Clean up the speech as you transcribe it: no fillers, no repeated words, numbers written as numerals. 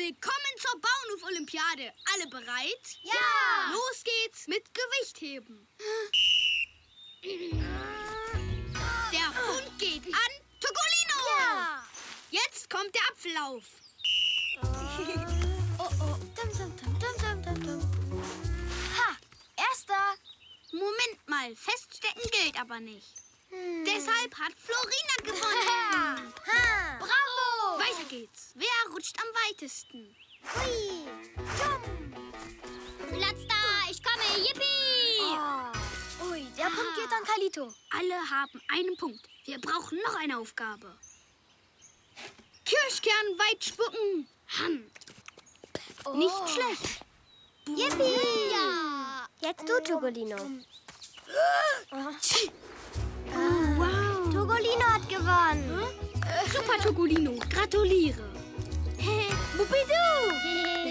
Willkommen zur Bauernhof-Olympiade. Alle bereit? Ja! Los geht's mit Gewichtheben. Der Hund geht an Togolino. Ja! Jetzt kommt der Apfellauf. Oh, oh. Ha! Erster! Moment mal, feststecken gilt aber nicht. Deshalb hat Florina gewonnen. Ha! Bravo! Weiter geht's. Wer rutscht am weitesten? Hui! Platz da, ich komme, yippie! Oh. Ui, der Punkt geht an Kalito. Alle haben einen Punkt. Wir brauchen noch eine Aufgabe. Kirschkern weit spucken. Oh. Nicht schlecht. Yippie! Ja! Jetzt du, Togolino. Wow. Togolino hat gewonnen. Super Togolino, gratuliere. Bubidu!